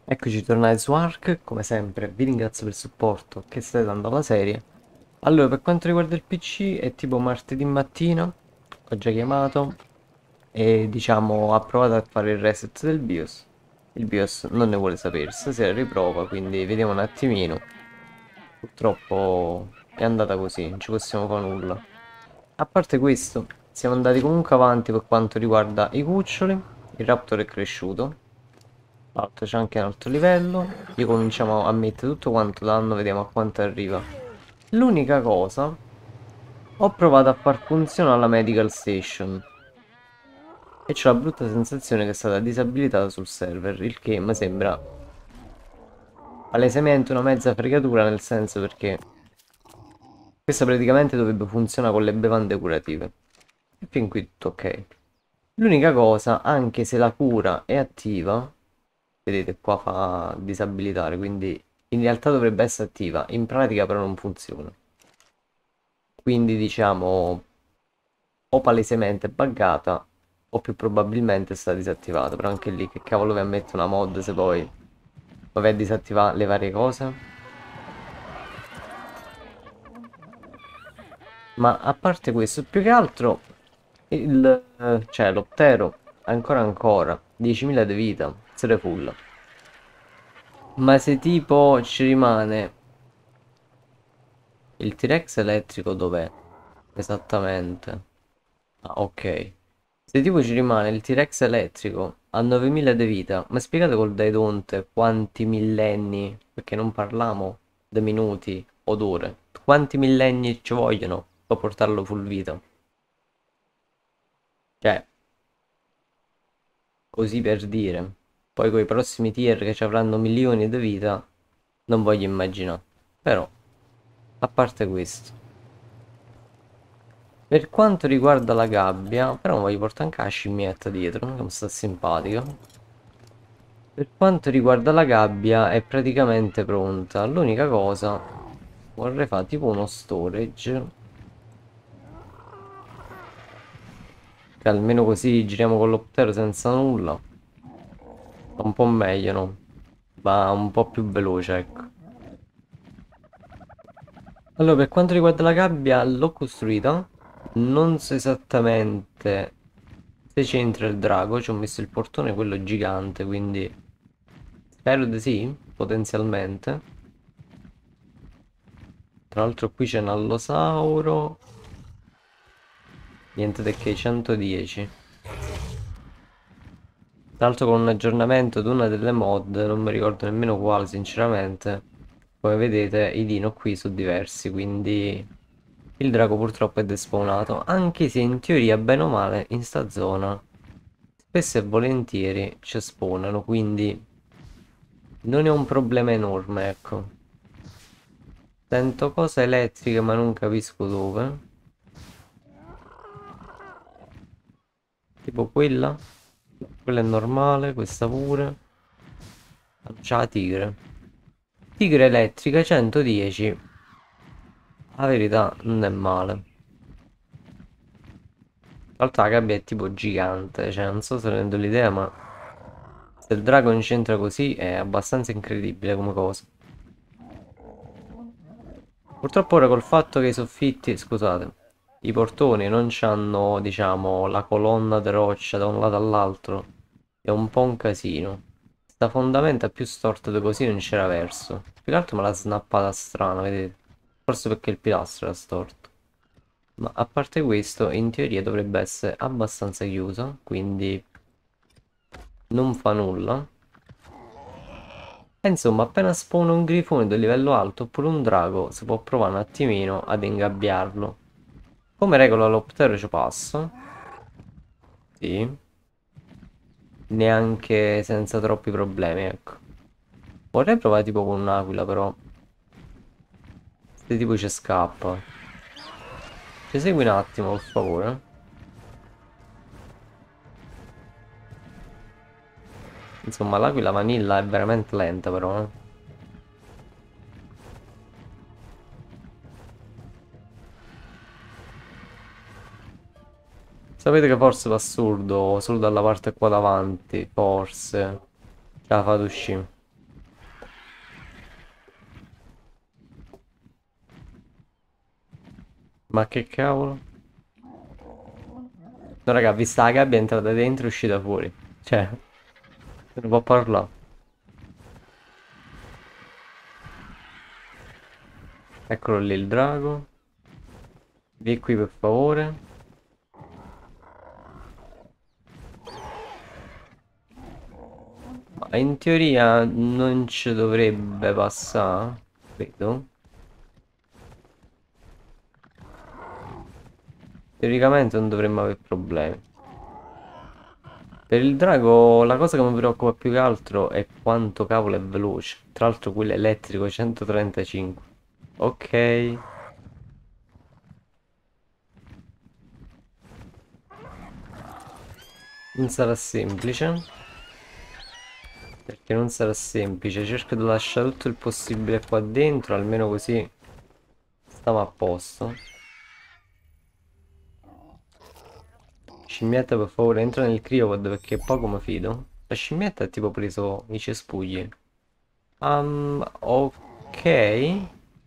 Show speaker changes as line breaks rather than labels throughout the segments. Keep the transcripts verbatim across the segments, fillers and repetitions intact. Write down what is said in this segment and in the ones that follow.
Eccoci tornati su Ark, come sempre vi ringrazio per il supporto che state dando alla serie. Allora, per quanto riguarda il P C, è tipo martedì mattina, ho già chiamato e diciamo ha provato a fare il reset del BIOS. Il BIOS non ne vuole sapere, stasera riprova, quindi vediamo un attimino. Purtroppo è andata così, non ci possiamo fare nulla. A parte questo, siamo andati comunque avanti per quanto riguarda i cuccioli, il Raptor è cresciuto. L'altro c'è anche un alto livello. Io cominciamo a mettere tutto quanto danno, vediamo a quanto arriva. L'unica cosa, ho provato a far funzionare la medical station e c'ho la brutta sensazione che è stata disabilitata sul server, il che mi sembra palesemente una mezza fregatura, nel senso perché questa praticamente dovrebbe funzionare con le bevande curative. E fin qui tutto ok. L'unica cosa, anche se la cura è attiva, vedete qua fa disabilitare, quindi in realtà dovrebbe essere attiva, in pratica però non funziona. Quindi diciamo o palesemente buggata o più probabilmente sta disattivata, però anche lì che cavolo vi ammette una mod se poi vai a disattivare le varie cose. Ma a parte questo, più che altro il eh, cioè l'Optero ancora ancora diecimila di vita, zero full. Ma se tipo ci rimane il T-Rex elettrico dov'è? Esattamente. Ah, ok. Se tipo ci rimane il T-Rex elettrico a novemila di vita, ma spiegate col Daedonte quanti millenni, perché non parliamo di minuti o d'ore, quanti millenni ci vogliono per portarlo full vita? Cioè, così per dire. Poi con i prossimi tier che ci avranno milioni di vita, non voglio immaginare. Però, a parte questo. Per quanto riguarda la gabbia, però mi voglio portare anche la scimmietta dietro, che mi sta simpatica. Per quanto riguarda la gabbia è praticamente pronta. L'unica cosa, vorrei fare tipo uno storage, che almeno così giriamo con l'optero senza nulla. Un po' meglio, no? Va un po' più veloce, ecco. Allora, per quanto riguarda la gabbia, l'ho costruita. Non so esattamente se c'entra il drago. Ci ho messo il portone, quello gigante, quindi spero di sì, potenzialmente. Tra l'altro qui c'è un allosauro. Niente di che, centodieci. Tra l'altro con un aggiornamento di una delle mod, non mi ricordo nemmeno quale sinceramente. Come vedete i dino qui sono diversi, quindi il drago purtroppo è despawnato. Anche se in teoria, bene o male, in sta zona spesso e volentieri ci spawnano, quindi non è un problema enorme, ecco. Sento cose elettriche ma non capisco dove. Tipo quella. Quella è normale, questa pure. C'è la tigre. Tigre elettrica centodieci. La verità non è male. Tra l'altro la gabbia è tipo gigante, cioè non so se rendo l'idea, ma se il drago c'entra così è abbastanza incredibile come cosa. Purtroppo ora col fatto che i soffitti, scusate, i portoni non c'hanno, diciamo, la colonna di roccia da un lato all'altro, è un po' un casino. Sta fondamenta più storta di così non c'era verso. Più che altro me l'ha snappata strana, vedete? Forse perché il pilastro era storto. Ma a parte questo, in teoria dovrebbe essere abbastanza chiusa, quindi non fa nulla. E insomma, appena spawna un grifone di livello alto oppure un drago, si può provare un attimino ad ingabbiarlo. Come regola l'optero ci passa. Sì. Neanche senza troppi problemi, ecco. Vorrei provare tipo con un'aquila, però. Se tipo ci scappa. Ci segui un attimo, per favore. Insomma, l'aquila vanilla è veramente lenta, però, eh. Sapete che forse va assurdo, solo dalla parte qua davanti, forse. Ce la fate uscire. Ma che cavolo? No, raga, vista la gabbia è entrata dentro e uscita fuori. Cioè, se ne può parlare. Eccolo lì il drago. Vieni qui per favore. Ma in teoria non ci dovrebbe passare. Credo. Teoricamente non dovremmo avere problemi. Per il drago la cosa che mi preoccupa più che altro è quanto cavolo è veloce. Tra l'altro quello elettrico centotrentacinque. Ok. Non sarà semplice. Perché non sarà semplice. Cerco di lasciare tutto il possibile qua dentro. Almeno così stiamo a posto. Scimmietta per favore entra nel cryopod perché poco mi fido. La scimmietta ha tipo preso i cespugli. Um, ok.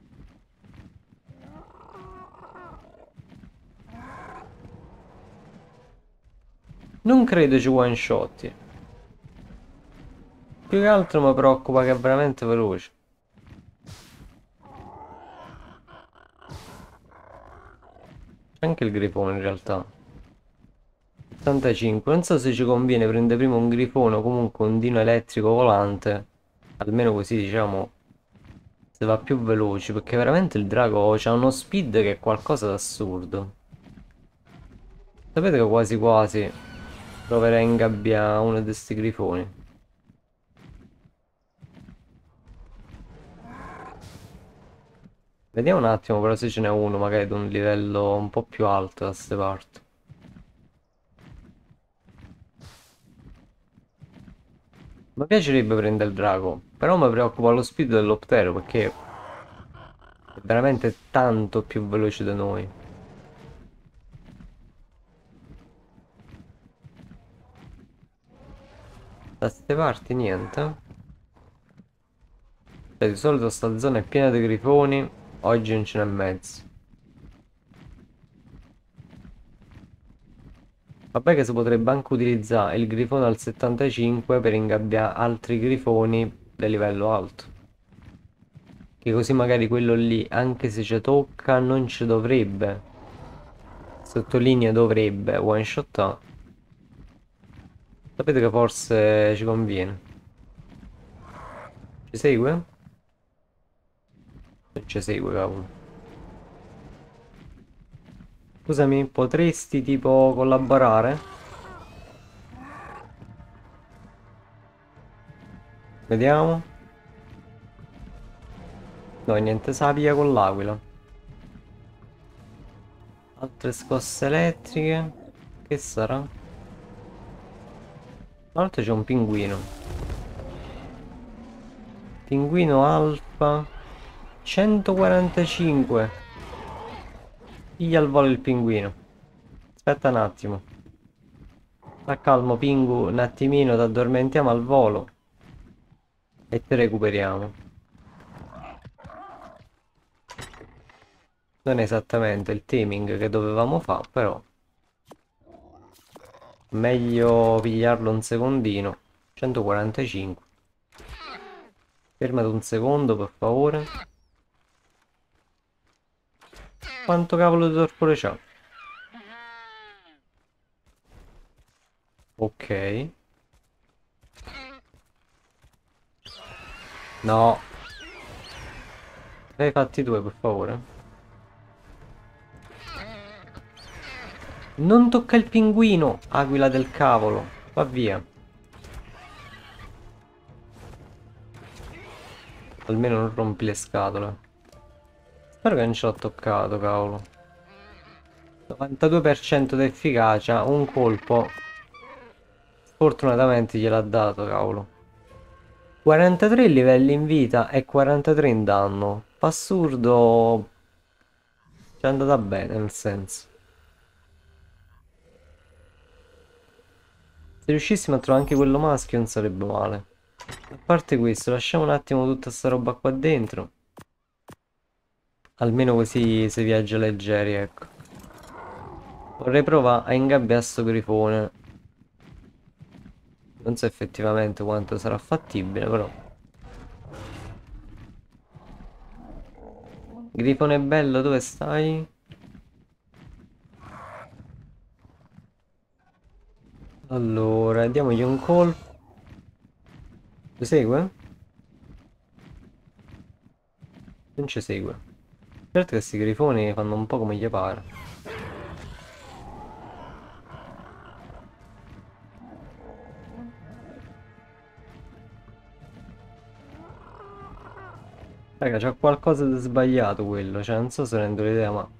Non credo ci one shot. Più che altro mi preoccupa che è veramente veloce. C'è anche il grifone in realtà. settantacinque. Non so se ci conviene prendere prima un grifone o comunque un dino elettrico volante. Almeno così diciamo se va più veloci. Perché veramente il drago c'ha uno speed che è qualcosa d'assurdo. Sapete che quasi quasi proverei a ingabbiare uno di questi grifoni. Vediamo un attimo però se ce n'è uno magari di un livello un po' più alto da queste parti. Mi piacerebbe prendere il drago, però mi preoccupa lo speed dell'Optero perché è veramente tanto più veloce di noi. Da queste parti niente. Cioè, di solito sta zona è piena di grifoni, oggi non ce n'è mezzo. Vabbè che si potrebbe anche utilizzare il grifone al settantacinque per ingabbiare altri grifoni di livello alto. Che così magari quello lì, anche se ci tocca, non ci dovrebbe. Sottolinea dovrebbe one shot. Sapete che forse ci conviene. Ci segue? Non ci segue, cavolo. Scusami, potresti tipo collaborare? Vediamo. No, niente, sapia con l'aquila. Altre scosse elettriche. Che sarà? Tra l'altro c'è un pinguino. Pinguino alfa. centoquarantacinque. Piglia al volo il pinguino. Aspetta un attimo. Sta calmo, Pingu. Un attimino, ti addormentiamo al volo. E te recuperiamo. Non è esattamente il timing che dovevamo fare, però meglio pigliarlo un secondino. centoquarantacinque. Fermati un secondo, per favore. Quanto cavolo di torpore c'ha? Ok. No. Ne hai fatti due, per favore. Non tocca il pinguino, aquila del cavolo. Va via. Almeno non rompi le scatole. Spero che non ce l'ho toccato, cavolo. novantadue per cento di efficacia, un colpo. Sfortunatamente gliel'ha dato, cavolo. quarantatré livelli in vita e quarantatré in danno. Assurdo. Ci è andata bene, nel senso. Se riuscissimo a trovare anche quello maschio non sarebbe male. A parte questo, lasciamo un attimo tutta sta roba qua dentro. Almeno così si viaggia leggeri, ecco. Vorrei provare a ingabbiare sto grifone. Non so effettivamente quanto sarà fattibile, però. Grifone bello, dove stai? Allora, diamogli un colpo. Lo segue? Non ci segue. Certo che questi grifoni fanno un po' come gli pare. Raga, c'è qualcosa di sbagliato quello, cioè non so se rendo l'idea, ma...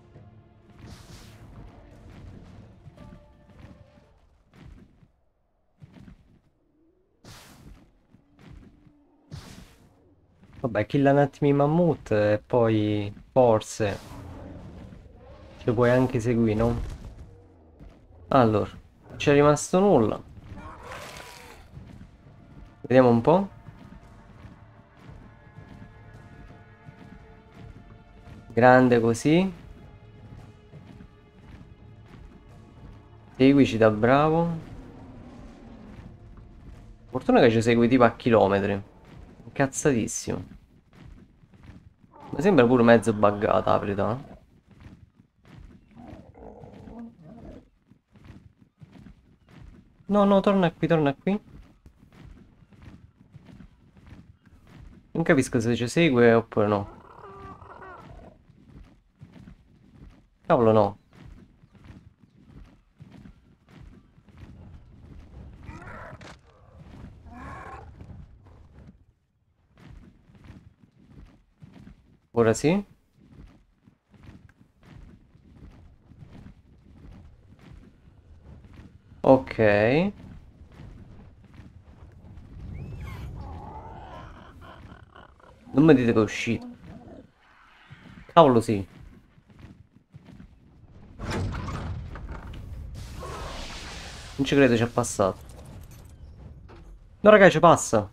Vabbè, killa un attimo i mammut e poi forse ci puoi anche seguire, no? Allora, non c'è rimasto nulla. Vediamo un po'. Grande così. Seguici da bravo. Fortuna che ci segui tipo a chilometri. Incazzatissimo. Mi sembra pure mezzo buggata la verità. No, no, torna qui, torna qui. Non capisco se ci segue oppure no. Cavolo no. Ora sì. Ok. Non mi dite che è uscito. Cavolo sì. Non ci credo ci è passato. No raga, ci passa.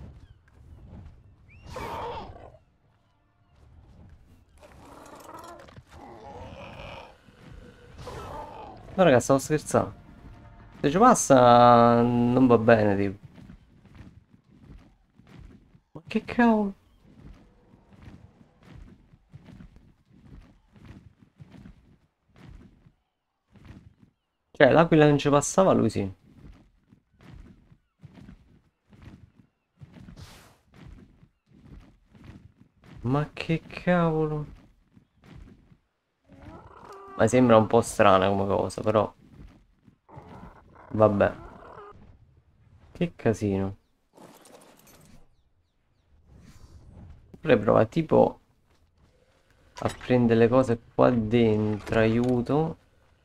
No raga, stavo scherzando. Se ci passa non va bene tipo. Ma che cavolo? Cioè l'aquila non ci passava, lui sì. Ma che cavolo? Ma sembra un po' strana come cosa, però. Vabbè. Che casino. Vorrei provare tipo a prendere le cose qua dentro, aiuto.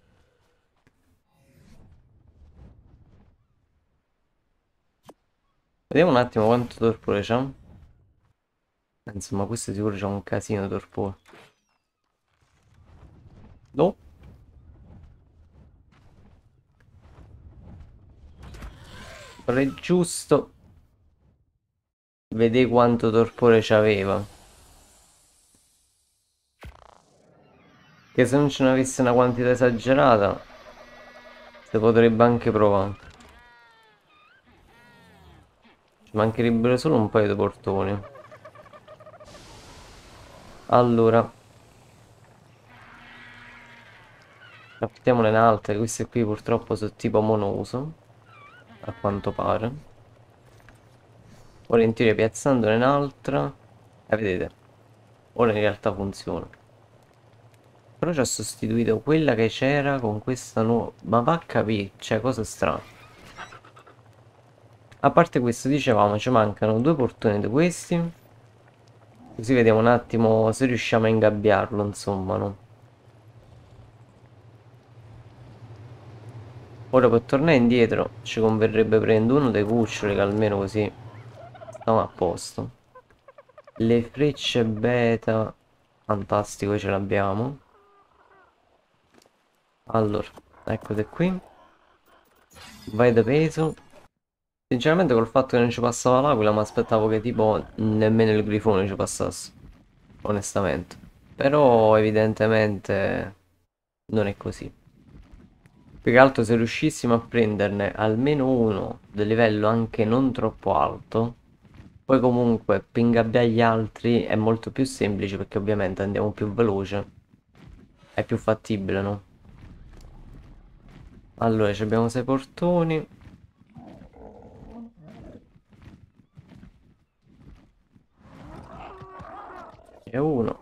Vediamo un attimo quanto torpore c'ha. Insomma, questo sicuro c'ha un casino di torpore. No. Vorrei giusto vedere quanto torpore c'aveva. Che se non ce ne avesse una quantità esagerata, si potrebbe anche provare. Ci mancherebbero solo un paio di portoni. Allora, craftiamone un'altra, queste qui purtroppo sono tipo monouso, a quanto pare. Ora in teoria piazzandone un'altra, e vedete, ora in realtà funziona. Però ci ha sostituito quella che c'era con questa nuova... Ma va a capire, cioè cosa strana. A parte questo, dicevamo, ci mancano due portoni di questi. Così vediamo un attimo se riusciamo a ingabbiarlo, insomma, no? Ora per tornare indietro ci converrebbe prendere uno dei cuccioli, che almeno così stiamo a posto. Le frecce beta, fantastico, ce l'abbiamo. Allora, eccole qui. Vai da peso. Sinceramente col fatto che non ci passava l'aquila mi aspettavo che tipo nemmeno il grifone ci passasse. Onestamente. Però evidentemente non è così. Più che altro se riuscissimo a prenderne almeno uno del livello anche non troppo alto, poi comunque per ingabbiare gli altri è molto più semplice perché ovviamente andiamo più veloce, è più fattibile, no? Allora, ci abbiamo sei portoni. E uno,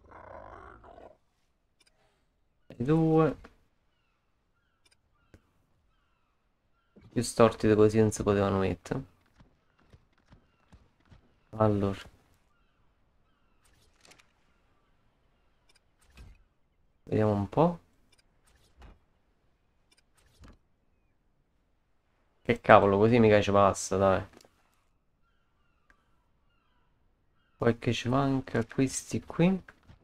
e due. Più storti di così non si potevano mettere. Allora, vediamo un po'. Che cavolo, così mica ci passa, dai. Poi che ci manca? Questi qui.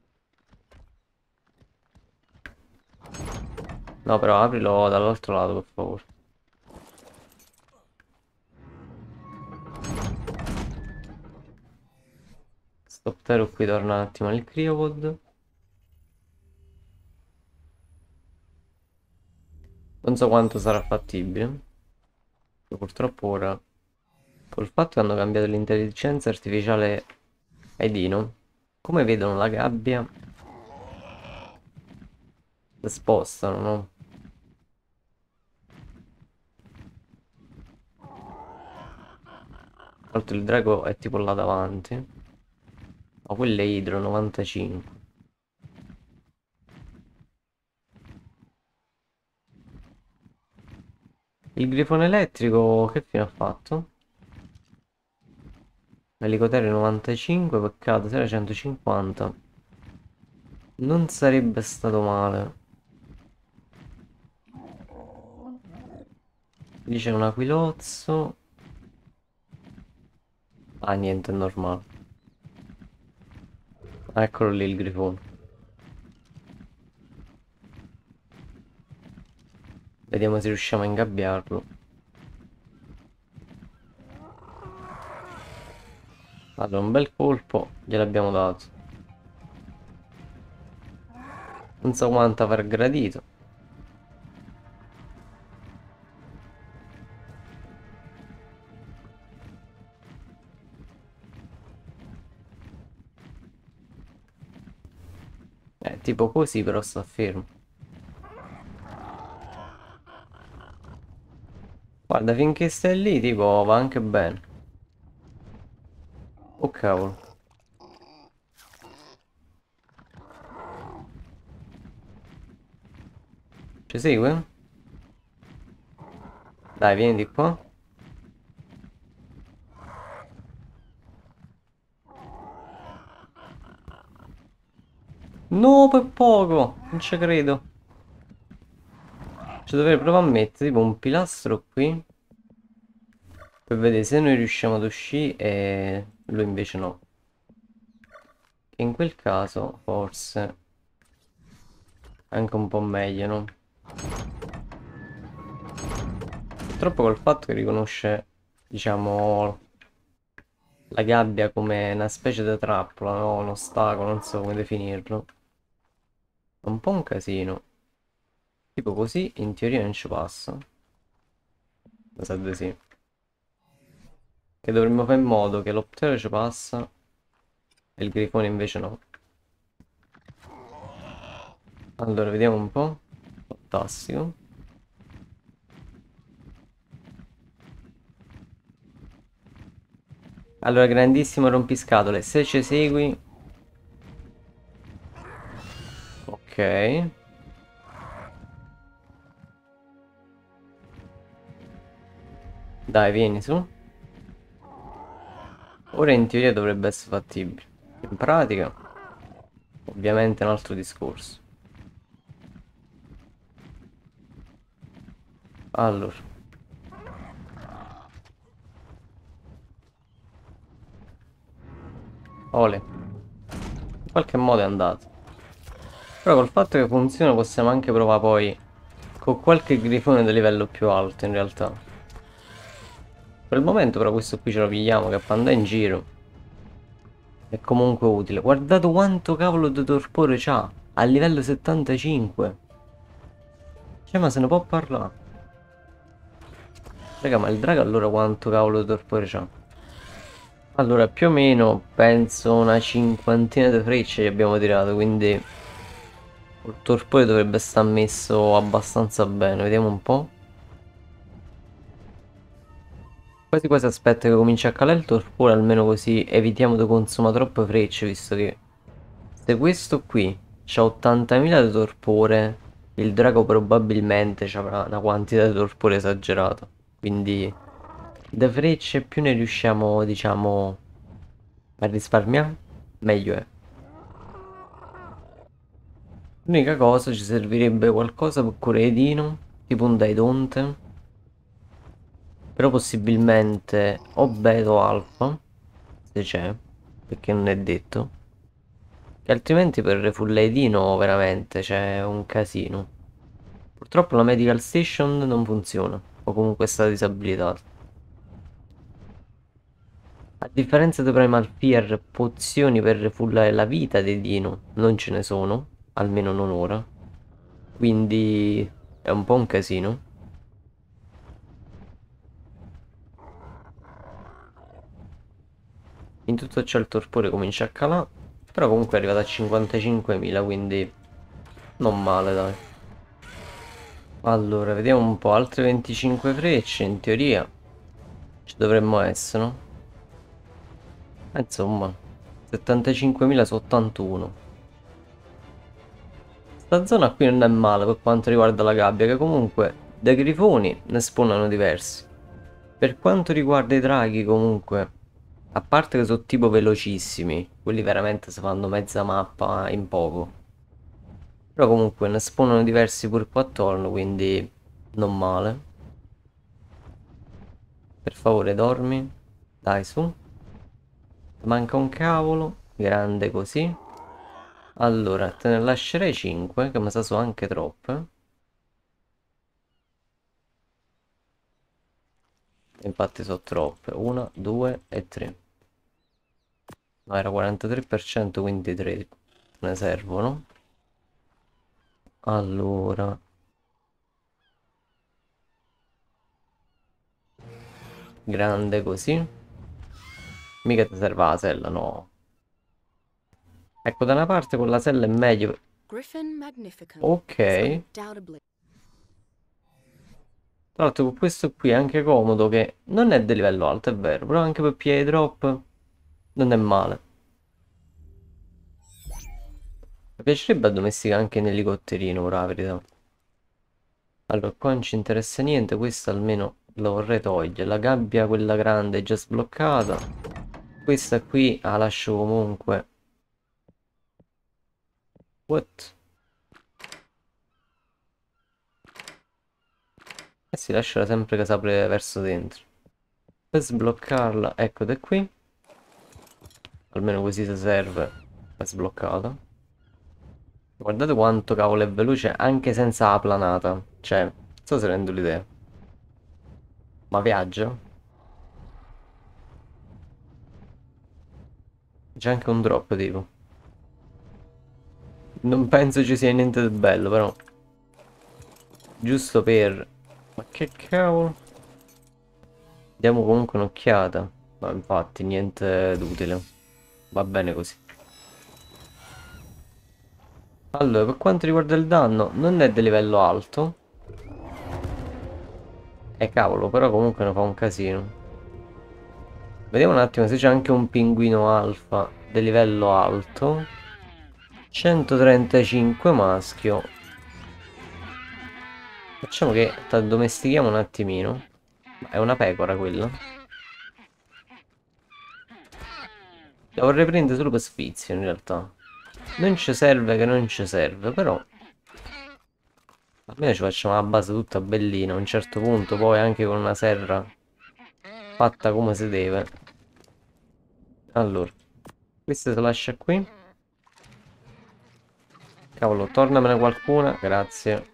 No, però aprilo dall'altro lato, per favore. Sto ptero qui torna un attimo al Cryopod. Non so quanto sarà fattibile. Purtroppo ora, col fatto che hanno cambiato l'intelligenza artificiale ai Dino, come vedono la gabbia, si spostano, no? Tra l'altro il drago è tipo là davanti. Ma quello è Idro novantacinque. Il grifone elettrico che fine ha fatto? Elicottero novantacinque, peccato, se era centocinquanta. Non sarebbe stato male. Lì c'è un aquilozzo. Ah, niente, è normale. Ah, eccolo lì il grifone. Vediamo se riusciamo a ingabbiarlo. Allora, un bel colpo gliel'abbiamo dato. Non so quanto aver gradito. Eh, tipo così però sta fermo. Guarda, finché stai lì, tipo, va anche bene. Oh cavolo. Ci segue? Dai, vieni di qua. No, per poco. Non ci credo. Ci dovrei provare a mettere tipo un pilastro qui. Per vedere se noi riusciamo ad uscire e lui invece no. Che in quel caso forse è anche un po' meglio, no? Purtroppo col fatto che riconosce, diciamo, la gabbia come una specie di trappola, no? Un ostacolo, non so come definirlo. È un po' un casino. Tipo così in teoria non ci passa. Mi sa di sì. Che dovremmo fare in modo che l'Optero ci passa e il Grifone invece no. Allora, vediamo un po'. Fantastico. Allora, grandissimo rompiscatole. Se ci segui... Ok. Dai, vieni su. Ora in teoria dovrebbe essere fattibile. In pratica, ovviamente è un altro discorso. Allora. Ole. In qualche modo è andato. Però col fatto che funziona possiamo anche provare poi con qualche grifone di livello più alto in realtà. Per il momento però questo qui ce lo pigliamo che fa andare in giro. è comunque utile. Guardate quanto cavolo di torpore c'ha a livello settantacinque. Cioè, ma se ne può parlare. Raga, ma il drago allora quanto cavolo di torpore c'ha? Allora, più o meno, penso una cinquantina di frecce che abbiamo tirato, quindi il torpore dovrebbe stare messo abbastanza bene. Vediamo un po'. Quasi quasi aspetto che cominci a calare il torpore, almeno così evitiamo di consumare troppe frecce, visto che se questo qui c'ha ottantamila di torpore, il drago probabilmente avrà una quantità di torpore esagerata. Quindi da frecce più ne riusciamo, diciamo, a risparmiare, meglio è. L'unica cosa, ci servirebbe qualcosa per Coredino, tipo un Daidonte. Però possibilmente o beta o alfa, se c'è, perché non è detto. Che altrimenti per Refulleidino veramente c'è un casino. Purtroppo la medical station non funziona, o comunque è stata disabilitata. A differenza di Primal Fear, pozioni per refullare la vita dei Dino non ce ne sono, almeno non ora. Quindi è un po' un casino. In tutto ciò il torpore comincia a calare, però comunque è arrivato a cinquantacinquemila, quindi non male dai. Allora, vediamo un po', altre venticinque frecce, in teoria ci dovremmo essere, no? Eh, insomma, settantacinquemila su ottantuno. Sta zona qui non è male per quanto riguarda la gabbia, che comunque dai grifoni ne spawnano diversi. Per quanto riguarda i draghi, comunque, a parte che sono tipo velocissimi, quelli veramente si fanno mezza mappa in poco. Però comunque ne spawnano diversi pure qua attorno, quindi non male. Per favore dormi. Dai su. Manca un cavolo. Grande così. Allora, te ne lascerei cinque, che mi sa sono anche troppe. Infatti sono troppe. Una, due e tre. No, era quarantatré per cento, quindi tre ne servono. Allora. Grande così. Mica ti serve la sella, no. Ecco, da una parte con la sella è meglio. Ok. Tra l'altro con questo qui è anche comodo, che non è di livello alto, è vero, però anche per piedi drop non è male. Mi piacerebbe addomesticare anche un elicotterino, ora la verità. Allora, qua non ci interessa niente, questa almeno la vorrei togliere. La gabbia, quella grande, è già sbloccata. Questa qui la lascio comunque. What? Eh si lascia sempre che si apre verso dentro. Per sbloccarla, eccole qui. Almeno così si serve. È sbloccata. Guardate quanto cavolo è veloce anche senza la planata. Cioè, non so se rendo l'idea. Ma viaggia? C'è anche un drop tipo. Non penso ci sia niente di bello però. Giusto per... Ma che cavolo? Diamo comunque un'occhiata. Ma infatti niente d'utile. Va bene così. Allora, per quanto riguarda il danno, non è di livello alto. E cavolo, però comunque ne fa un casino. Vediamo un attimo se c'è anche un pinguino alfa di livello alto. centotrentacinque maschio. Facciamo che la domestichiamo un attimino. Ma è una pecora quella. La vorrei prendere solo per sfizio in realtà. Non ci serve che non ci serve, però almeno ci facciamo la base tutta bellina. A un certo punto poi anche con una serra fatta come si deve. Allora, questa si lascia qui. Cavolo, tornamene qualcuna, grazie.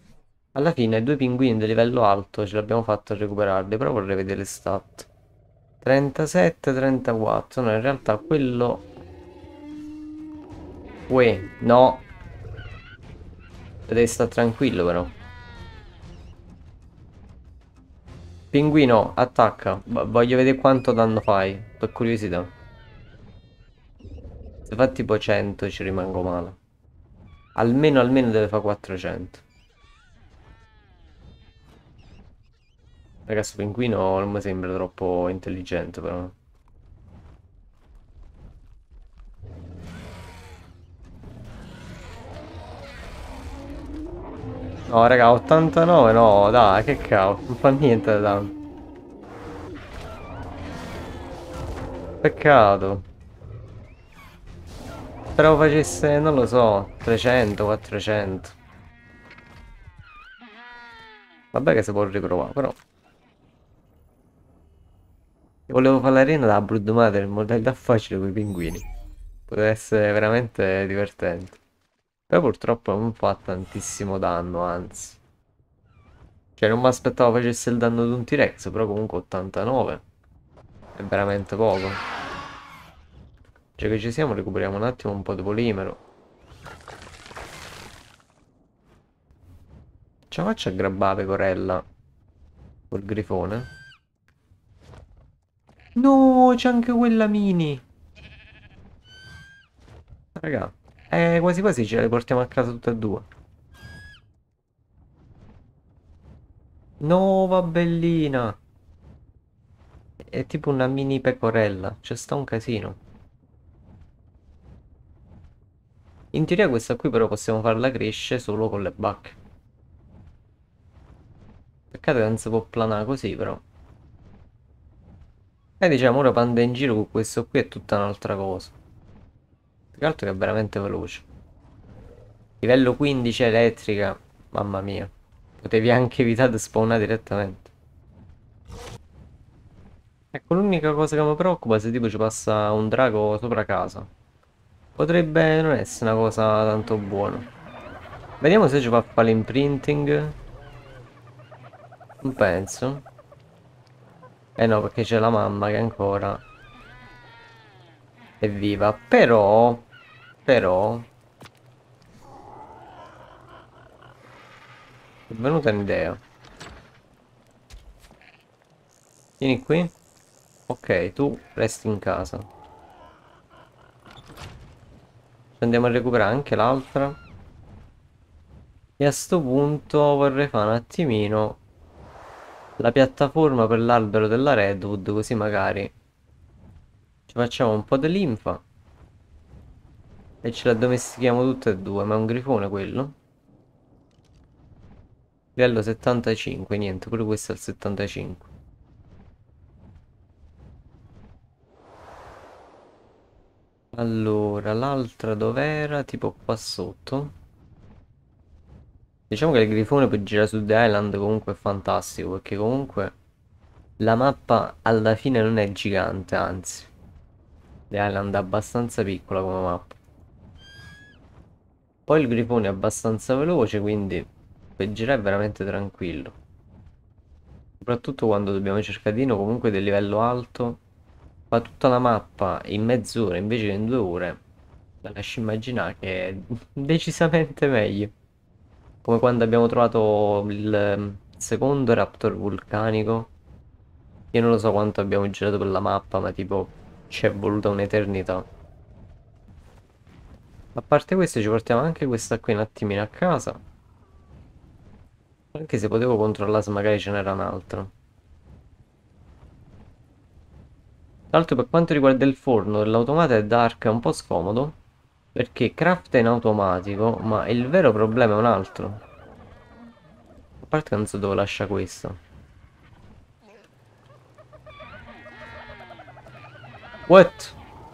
Alla fine due pinguini di livello alto ce l'abbiamo fatta a recuperarli, però vorrei vedere le stat. trentasette, trentaquattro. No, in realtà quello... Uè, no. Devi stare tranquillo però. Pinguino, attacca. V- voglio vedere quanto danno fai. Per curiosità. Se fa tipo cento ci rimango male. Almeno, almeno deve fare quattrocento. Ragazzi, pinguino non mi sembra troppo intelligente però. No, raga, ottantanove no, dai, che cavolo. Non fa niente da tanto. Peccato. Però facesse, non lo so, trecento, quattrocento. Vabbè che si può riprovare, però. Io volevo fare l'arena da Brood Mother in modalità facile con i pinguini. Poteva essere veramente divertente. Però purtroppo non fa tantissimo danno, anzi. Cioè non mi aspettavo facesse il danno di un T-Rex, però comunque ottantanove. È veramente poco. Cioè che ci siamo, recuperiamo un attimo un po' di polimero. Ce la faccio a grabbare la pecorella col grifone? No, c'è anche quella mini. Raga, eh, quasi quasi ce le portiamo a casa tutte e due. No, va bellina. È tipo una mini pecorella. C'è sta un casino. In teoria questa qui però possiamo farla crescere solo con le bacche. Peccato che non si può planare così però. E diciamo ora panda in giro con questo qui è tutta un'altra cosa. Più che altro che è veramente veloce. Livello quindici elettrica. Mamma mia. Potevi anche evitare di spawnare direttamente. Ecco, l'unica cosa che mi preoccupa è se tipo ci passa un drago sopra casa. Potrebbe non essere una cosa tanto buona. Vediamo se ci fa fare l'imprinting. Non penso. Eh no, perché c'è la mamma che ancora è viva. Però, però, è venuta un'idea. Vieni qui. Ok, tu resti in casa. Ci andiamo a recuperare anche l'altra. E a sto punto vorrei fare un attimino la piattaforma per l'albero della Redwood, così magari ci facciamo un po' di linfa e ce la domestichiamo tutte e due. Ma è un grifone quello? Livello settantacinque, niente, pure questo è il settantacinque. Allora, l'altra dov'era? Tipo qua sotto. Diciamo che il grifone per girare su The Island comunque è fantastico, perché comunque la mappa alla fine non è gigante, anzi. The Island è abbastanza piccola come mappa. Poi il grifone è abbastanza veloce, quindi per girare è veramente tranquillo. Soprattutto quando dobbiamo cercatino comunque del livello alto. Fa tutta la mappa in mezz'ora invece che in due ore. La lascio immaginare che è decisamente meglio. Come quando abbiamo trovato il ehm, secondo Raptor vulcanico. Io non lo so quanto abbiamo girato per la mappa, ma tipo ci è voluta un'eternità. A parte questo ci portiamo anche questa qui un attimino a casa. Anche se potevo controllare se magari ce n'era un altro. Tra l'altro per quanto riguarda il forno dell'automato è dark, è un po' scomodo. Perché craft è in automatico, ma il vero problema è un altro. A parte che non so dove lascia questo. What?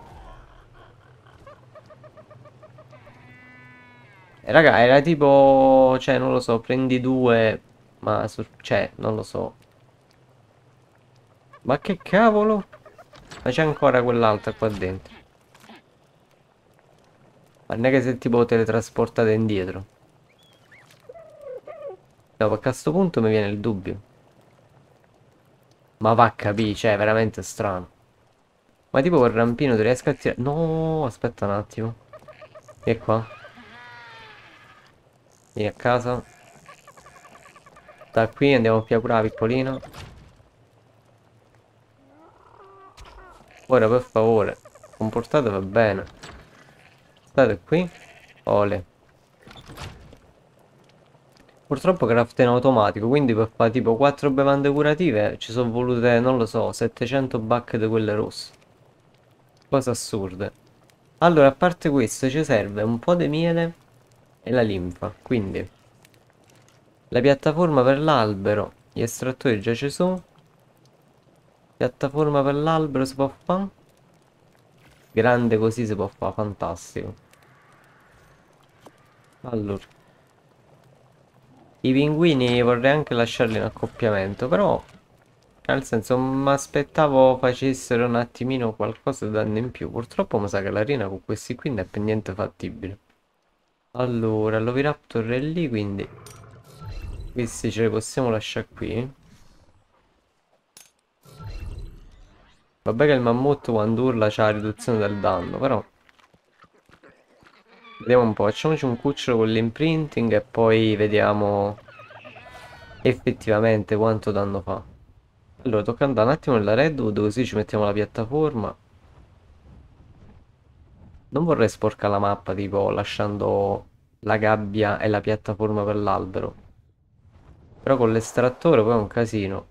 Eh, raga, era tipo... Cioè, non lo so, prendi due... Ma... su- Cioè, non lo so. Ma che cavolo? Ma c'è ancora quell'altra qua dentro. Ma non è che se tipo teletrasportate indietro. No, perché a sto punto mi viene il dubbio. Ma va a capire, cioè, è veramente strano. Ma tipo col rampino ti riesco a tirare... No, aspetta un attimo. Vieni qua. Vieni a casa. Da qui andiamo più a curare piccolino. Ora per favore, comportatevi bene. State qui. Ole. Purtroppo craft in automatico, quindi per fare tipo quattro bevande curative ci sono volute, non lo so, settecento bacche di quelle rosse. Cose assurde. Allora, a parte questo, ci serve un po' di miele e la linfa. Quindi, la piattaforma per l'albero, gli estrattori già ci sono. Piattaforma per l'albero si può fare? Grande così si può fare, fantastico. Allora, i pinguini vorrei anche lasciarli in accoppiamento, però, nel senso, mi aspettavo facessero un attimino qualcosa di danno in più. Purtroppo mi sa che l'arena con questi qui non è per niente fattibile. Allora, l'Oviraptor è lì, quindi questi ce li possiamo lasciare qui. Vabbè che il mammut quando urla c'ha la riduzione del danno, però... Vediamo un po', facciamoci un cucciolo con l'imprinting e poi vediamo effettivamente quanto danno fa. Allora, tocca andare un attimo nella redwood così ci mettiamo la piattaforma. Non vorrei sporcare la mappa, tipo, lasciando la gabbia e la piattaforma per l'albero. Però con l'estrattore poi è un casino.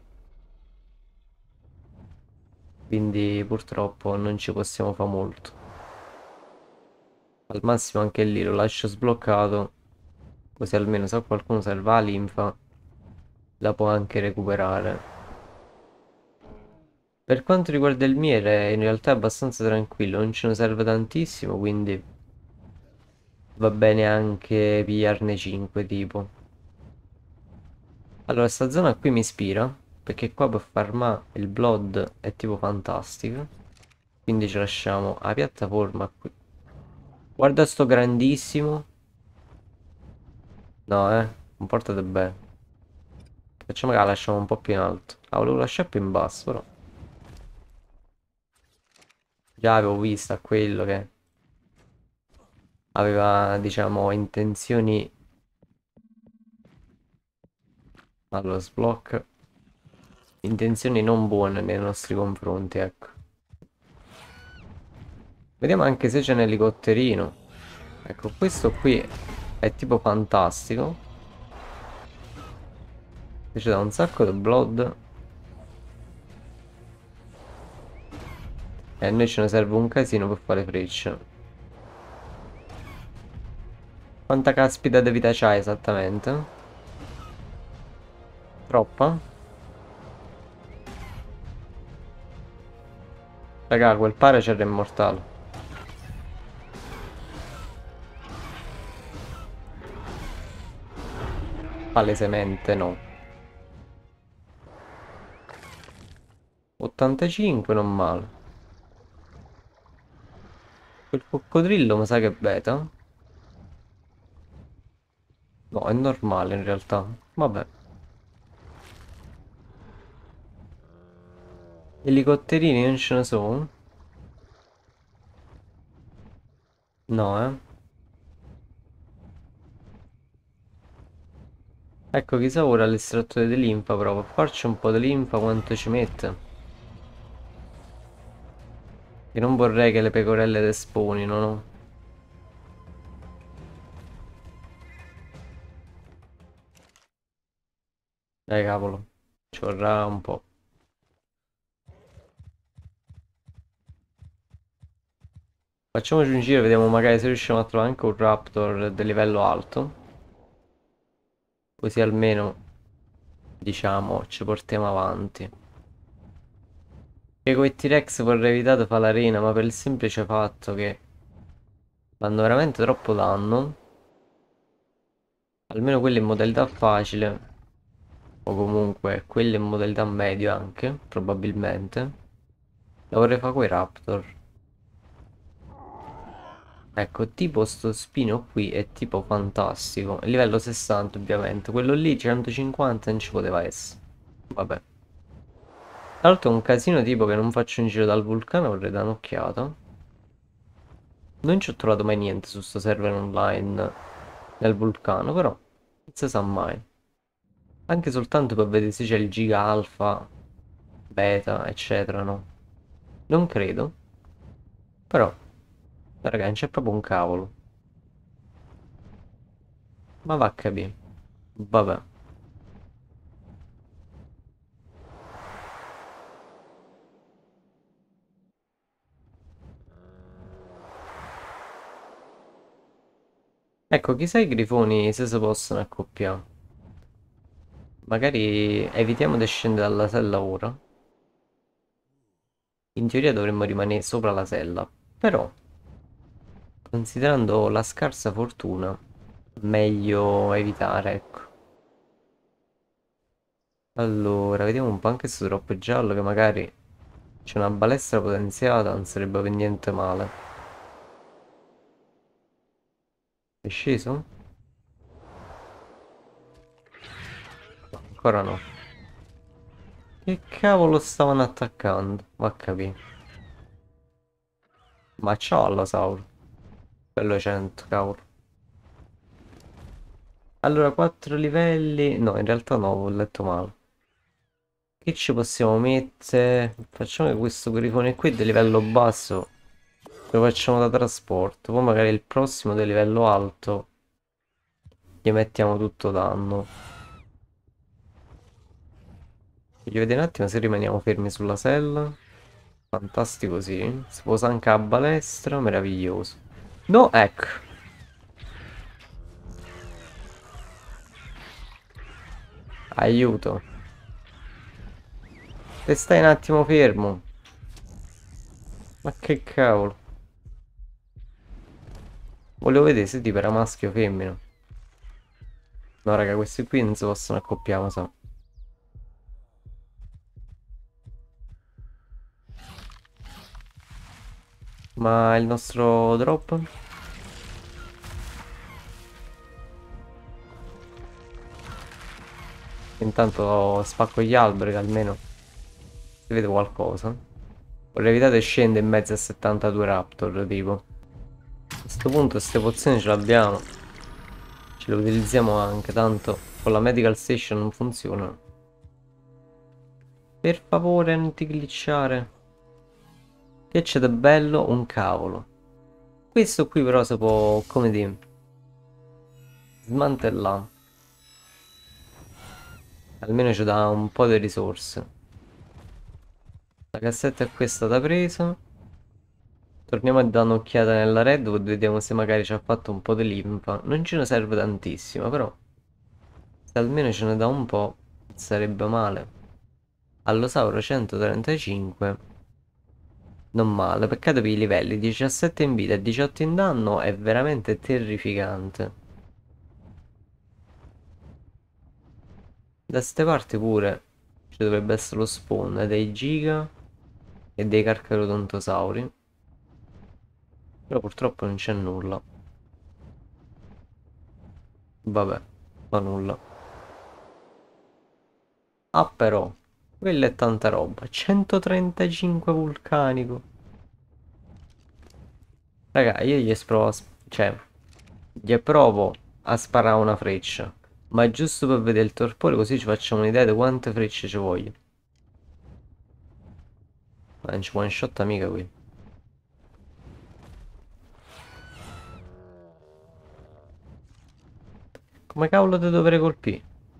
Quindi purtroppo non ci possiamo fare molto. Al massimo anche lì lo lascio sbloccato. Così almeno se a qualcuno serve la linfa, la può anche recuperare. Per quanto riguarda il miele, in realtà è abbastanza tranquillo, non ce ne serve tantissimo, quindi va bene anche pigliarne cinque tipo. Allora, sta zona qui mi ispira, perché qua per farmare il blood è tipo fantastico. Quindi ci lasciamo la piattaforma qui. Guarda sto grandissimo. No, eh, comportate bene. Facciamo che la lasciamo un po' più in alto. Ah, volevo lasciare più in basso, però. Già avevo visto a quello che aveva, diciamo, intenzioni. Allora, sblocca. Intenzioni non buone nei nostri confronti, ecco. Vediamo anche se c'è un elicotterino. Ecco, questo qui è tipo fantastico. Ci dà un sacco di blood. E a noi ce ne serve un casino per fare frecce. Quanta caspita di vita c'hai esattamente? Troppa? Raga, quel Paracer è immortale. Palesemente no. ottantacinque non male. Quel coccodrillo mi sa che è beta. No, è normale in realtà. Vabbè. Elicotterini non ce ne sono? No, eh. Ecco, chissà ora l'estrattore di linfa però. Per farci un po' di linfa quanto ci mette? Io non vorrei che le pecorelle desponino, no? Eh, cavolo. Ci vorrà un po'. Facciamoci un giro, vediamo magari se riusciamo a trovare anche un Raptor di livello alto. Così almeno, diciamo, ci portiamo avanti. Che con i T-Rex vorrei evitare di fare l'arena, ma per il semplice fatto che fanno veramente troppo danno. Almeno quelli in modalità facile. O comunque quelli in modalità medio anche, probabilmente. La vorrei fare con i Raptor. Ecco, tipo sto spino qui è tipo fantastico. Livello sessanta ovviamente. Quello lì centocinquanta non ci poteva essere. Vabbè. Tra l'altro è un casino tipo che non faccio in giro dal vulcano, vorrei dare un'occhiata. Non ci ho trovato mai niente su sto server online del vulcano, però non si sa mai. Anche soltanto per vedere se c'è il giga alfa, beta, eccetera, no? Non credo. Però, raga, non c'è proprio un cavolo. Ma va a capire. Vabbè. Ecco, chissà i grifoni se si possono accoppiare. Magari evitiamo di scendere dalla sella ora. In teoria dovremmo rimanere sopra la sella. Però, considerando la scarsa fortuna, meglio evitare, ecco. Allora, vediamo un po' anche se drop giallo che magari c'è una balestra potenziata, non sarebbe per niente male. È sceso? No, ancora no. Che cavolo stavano attaccando? Va a capire. Ma ciao allosauro. Bello cento, cavolo. Allora, quattro livelli. No, in realtà no, ho letto male. Che ci possiamo mettere? Facciamo che questo grifone qui è di livello basso. Lo facciamo da trasporto. Poi magari il prossimo di livello alto. Gli mettiamo tutto danno. Voglio vedere un attimo se rimaniamo fermi sulla sella. Fantastico, sì. Si può usare anche a balestra. Meraviglioso. No, ecco. Aiuto. E stai un attimo fermo. Ma che cavolo. Volevo vedere se tipo era maschio o femmina. No, raga, questi qui non si possono accoppiare, ma so. Ma il nostro drop? Intanto spacco gli alberi che almeno si vede qualcosa. Vorrei evitare di scendere in mezzo a settantadue raptor, tipo. A questo punto queste pozioni ce le abbiamo. Ce le utilizziamo anche, tanto con la medical station non funzionano. Per favore non ti glitchare. Che c'è da bello? Un cavolo. Questo qui però si può, come dire, smantellare. Almeno ci dà un po' di risorse. La cassetta è questa da presa. Torniamo a dare un'occhiata nella redwood, vediamo se magari ci ha fatto un po' di linfa. Non ce ne serve tantissima, però se almeno ce ne dà un po', non sarebbe male. Allosauro centotrentacinque. Non male, peccato per i livelli. diciassette in vita e diciotto in danno è veramente terrificante. Da ste parti pure ci dovrebbe essere lo spawn dei giga e dei carcharodontosauri. Però purtroppo non c'è nulla. Vabbè, ma nulla. Ah però, quella è tanta roba. centotrentacinque vulcanico. Raga, io gli esprovo, a sp- cioè, gli provo a sparare una freccia. Ma giusto per vedere il torpore, così ci facciamo un'idea di quante frecce ci voglio. Ma non ci one shot mica qui. Come cavolo te dovrei colpire?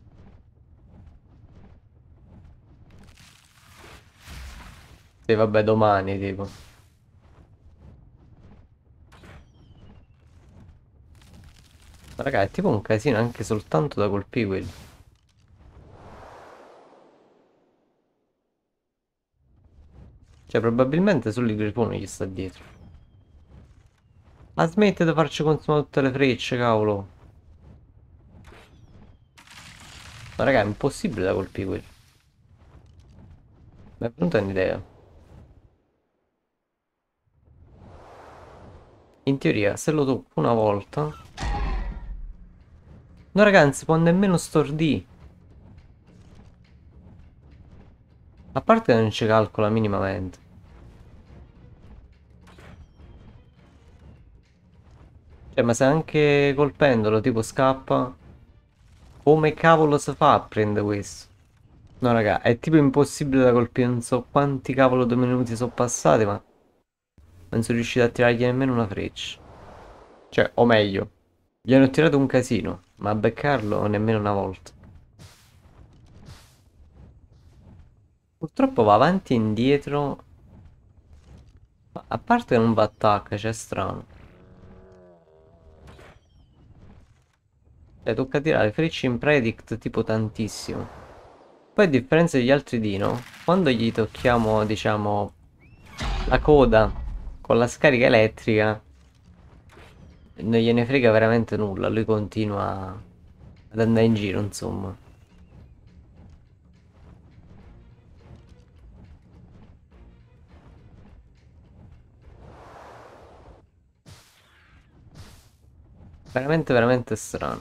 Sì, vabbè, domani, tipo. Ma raga, è tipo un casino anche soltanto da colpire quelli. Cioè, probabilmente solo il grifone gli sta dietro. Ma smette di farci consumare tutte le frecce, cavolo. Ma raga, è impossibile da colpire quelli. Mi è venuta un'idea. In teoria, se lo tocco una volta... No, ragazzi, può nemmeno stordì. A parte che non ci calcola minimamente. Cioè, ma se anche colpendolo tipo scappa, come cavolo si fa a prendere questo? No, raga, è tipo impossibile da colpire, non so quanti cavolo due minuti sono passati, ma non sono riuscito a tirargli nemmeno una freccia. Cioè, o meglio, gli hanno tirato un casino, ma a beccarlo nemmeno una volta. Purtroppo va avanti e indietro, ma a parte che non va attacca, cioè è strano. Cioè, tocca tirare frecce in predict tipo tantissimo. Poi a differenza degli altri dino, quando gli tocchiamo, diciamo, la coda con la scarica elettrica, non gliene frega veramente nulla, lui continua ad andare in giro, insomma. Veramente, veramente strano.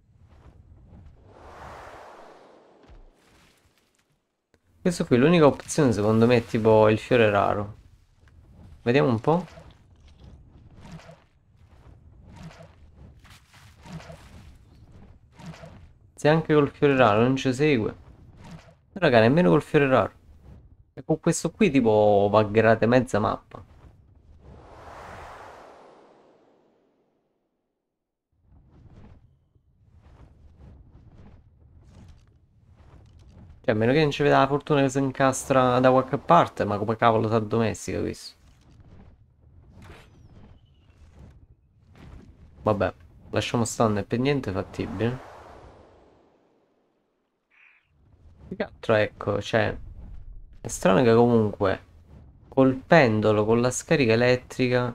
Questo qui, l'unica opzione secondo me è tipo il fiore raro. Vediamo un po'. Se anche col fiore raro non ci segue. Raga, nemmeno col fiore raro. E con questo qui tipo vagherate mezza mappa. Cioè, a meno che non ci veda la fortuna che si incastra da qualche parte, ma come cavolo si addomestica questo? Vabbè, lasciamo stare, per niente fattibile. Più che altro, ecco, cioè, è strano che comunque, colpendolo con la scarica elettrica,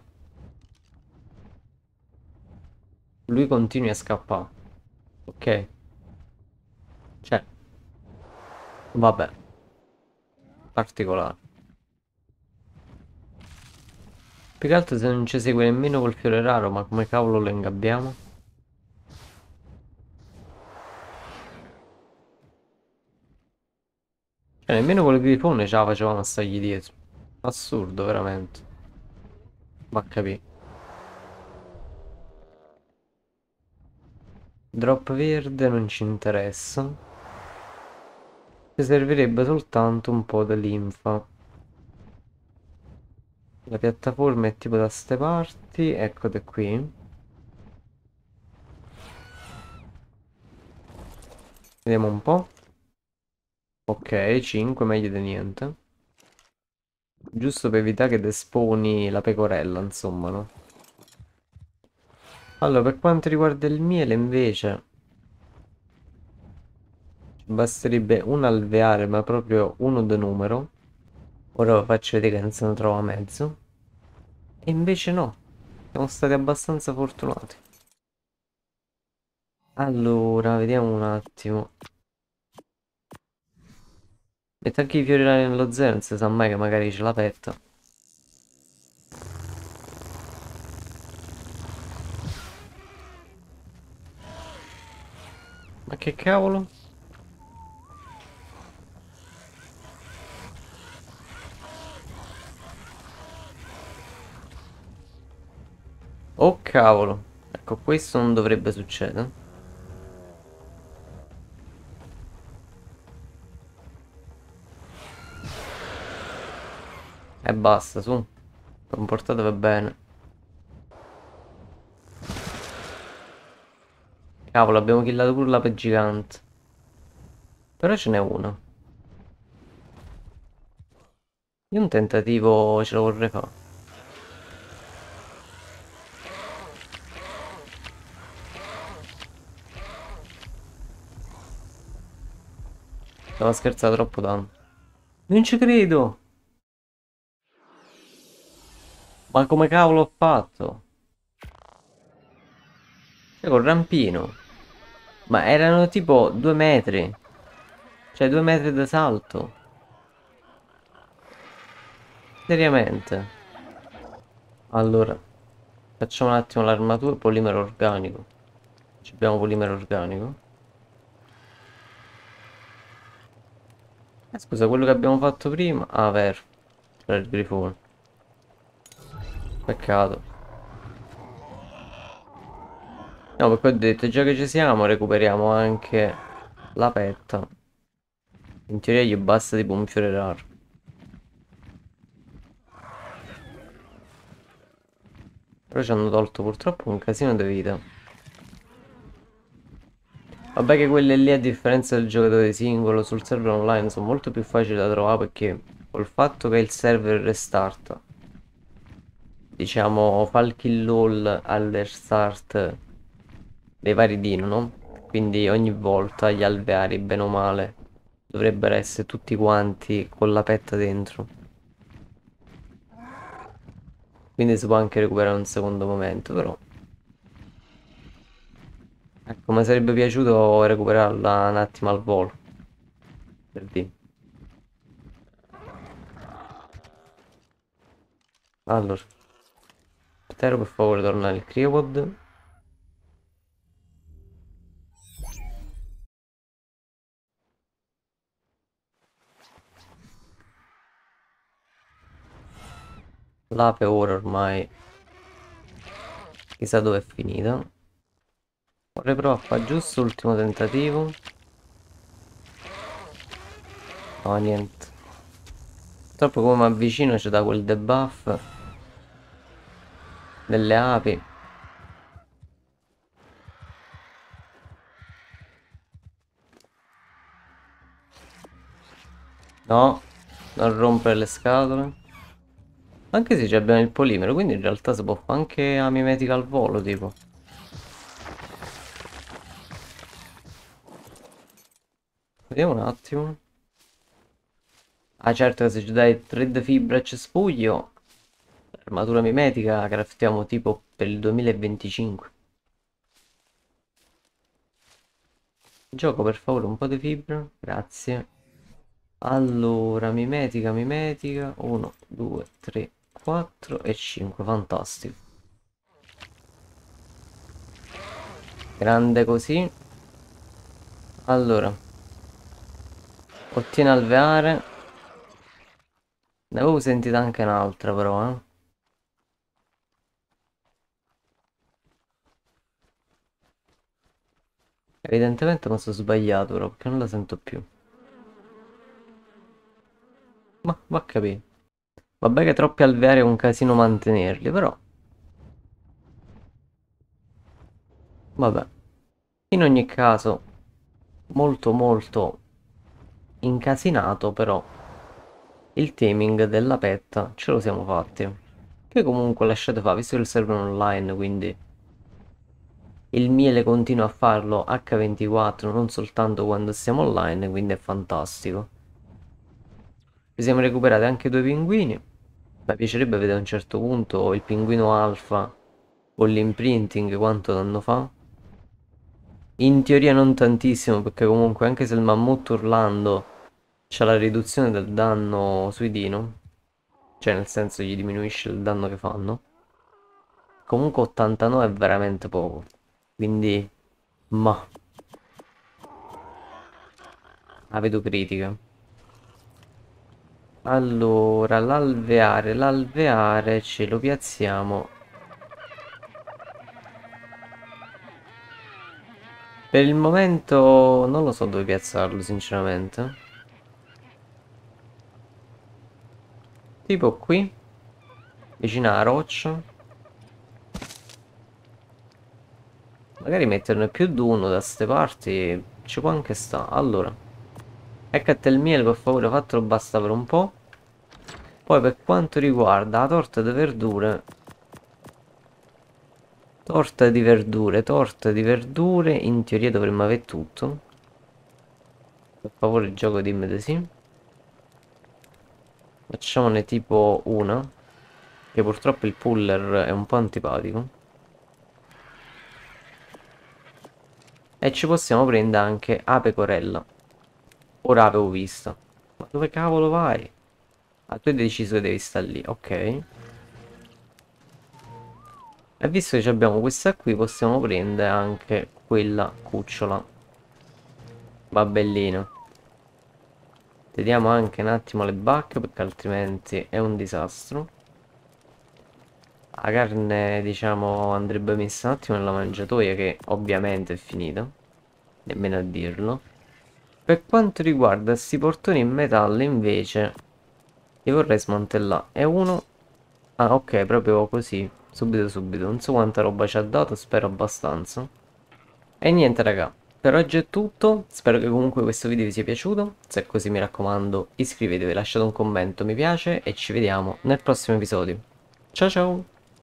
lui continui a scappare. Ok? Cioè, vabbè, particolare. Più che altro se non ci segue nemmeno col fiore raro, ma come cavolo lo ingabbiamo? Cioè, nemmeno col grifone ce la facevamo a stargli dietro. Assurdo, veramente. Va a capire. Drop verde non ci interessa. Ci servirebbe soltanto un po' di linfa. La piattaforma è tipo da ste parti. Eccole qui. Vediamo un po'. Ok, cinque, meglio di niente. Giusto per evitare che desponi la pecorella, insomma, no? Allora, per quanto riguarda il miele, invece, ci basterebbe un alveare, ma proprio uno di numero. Ora vi faccio vedere che non se ne trova mezzo. E invece no, siamo stati abbastanza fortunati. Allora, vediamo un attimo. Metto anche i fiori rari nello zero, non si sa mai che magari ce la petta. Ma che cavolo? Oh cavolo. Ecco, questo non dovrebbe succedere. E basta, su. Comportatevi bene. Cavolo, abbiamo killato pure l'ape gigante. Però ce n'è uno. Io un tentativo ce lo vorrei fare. Stavo scherzando troppo tanto. Non ci credo! Ma come cavolo ho fatto? Cioè, col rampino. Ma erano tipo due metri. Cioè, due metri di salto. Seriamente. Allora, facciamo un attimo l'armatura. Polimero organico. Ci abbiamo polimero organico. Eh, scusa, quello che abbiamo fatto prima. Ah, vero. C'era il grifone. Peccato. No, perché ho detto, già che ci siamo, recuperiamo anche la petta. In teoria gli basta tipo un fiore raro. Però ci hanno tolto purtroppo un casino di vita. Vabbè che quelle lì, a differenza del giocatore singolo, sul server online sono molto più facili da trovare perché col fatto che il server restarta, diciamo, fa il kill all al restart dei vari dino, no? Quindi ogni volta gli alveari, bene o male, dovrebbero essere tutti quanti con la petta dentro. Quindi si può anche recuperare un secondo momento, però. Ecco, mi sarebbe piaciuto recuperarla un attimo al volo. Per dire. Allora, spero per favore torna il Criopod. L'ape ora ormai chissà dove è finita. Vorrei provare a fare giusto l'ultimo tentativo. No, niente. Purtroppo come mi avvicino c'è da quel debuff delle api. No, non rompere le scatole. Anche se ci abbiamo il polimero, quindi in realtà si può fare anche la mimetica al volo, tipo. Vediamo un attimo. Ah, certo che se ci dai tre di fibra e cespuglio, l'armatura mimetica craftiamo tipo per il duemilaventicinque. Gioco per favore un po' di fibra, grazie. Allora, mimetica, mimetica, uno, due, tre, quattro e cinque, fantastico. Grande così. Allora, ottiene alveare. Ne avevo sentita anche un'altra però, eh. Evidentemente mi sono sbagliato però, perché non la sento più. Ma va a capire. Vabbè che troppi alveari è un casino mantenerli, però. Vabbè. In ogni caso, molto molto incasinato però. Il taming della petta ce lo siamo fatti. Che comunque lasciate fare, visto che il server è online, quindi il miele continua a farlo acca ventiquattro, non soltanto quando siamo online, quindi è fantastico. Ci siamo recuperati anche due pinguini. Mi piacerebbe vedere a un certo punto il pinguino alfa con l'imprinting quanto danno fa. In teoria non tantissimo, perché comunque anche se il mammut urlando c'ha la riduzione del danno sui dino, cioè nel senso gli diminuisce il danno che fanno, comunque ottantanove è veramente poco. Quindi, ma, la vedo critica. Allora, l'alveare, l'alveare ce lo piazziamo. Per il momento non lo so dove piazzarlo, sinceramente. Tipo qui, vicino alla roccia. Magari metterne più di uno da ste parti. Ci può anche sta. Allora, ecco il miele, per favore, fatelo basta per un po'. Poi per quanto riguarda la torta di verdure, torta di verdure, torta di verdure, in teoria dovremmo avere tutto. Per favore, gioco, dimmi di sì. Facciamone tipo una, che purtroppo il puller è un po' antipatico. E ci possiamo prendere anche a pecorella. Ora avevo vista. Ma dove cavolo vai? Ah, tu hai deciso che devi stare lì, ok. E visto che abbiamo questa qui, possiamo prendere anche quella cucciola. Va bellina. Vediamo anche un attimo le bacche perché altrimenti è un disastro. La carne, diciamo, andrebbe messa un attimo nella mangiatoia che ovviamente è finita. Nemmeno a dirlo. Per quanto riguarda questi portoni in metallo invece li vorrei smantellare. E uno... Ah, ok, proprio così. Subito subito. Non so quanta roba ci ha dato, spero abbastanza. E niente raga, per oggi è tutto. Spero che comunque questo video vi sia piaciuto. Se è così mi raccomando iscrivetevi, lasciate un commento, mi piace e ci vediamo nel prossimo episodio. Ciao ciao!